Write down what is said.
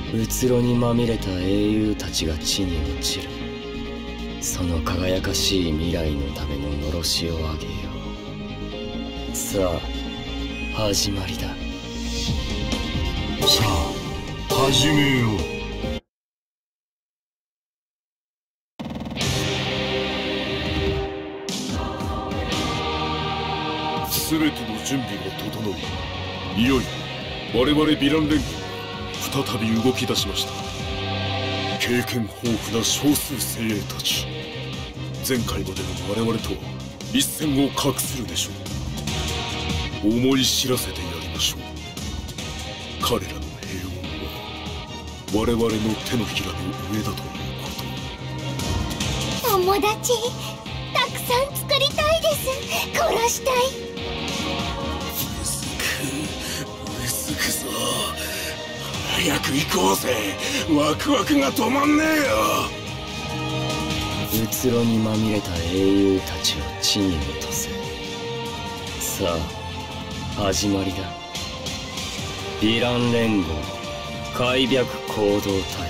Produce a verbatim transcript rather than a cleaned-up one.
うつろにまみれた英雄たちが地に落ちる。その輝かしい未来のためののろしをあげよう。さあ始まりだ。 さあ始めよう。全ての準備が整い、いよいよ我々ヴィラン連合再び動き出しました。経験豊富な少数精鋭たち、前回までの我々とは一線を画するでしょう。思い知らせてやりましょう。彼らの平穏は我々の手のひらの上だということ。 友達たくさん作りたいです。殺したい。 続くぞ。早く行こうぜ。ワクワクが止まんねえよ。 うつろにまみれた英雄たちを地に落とせ。さあ始まりだ。ヴィラン連合開闢行動隊。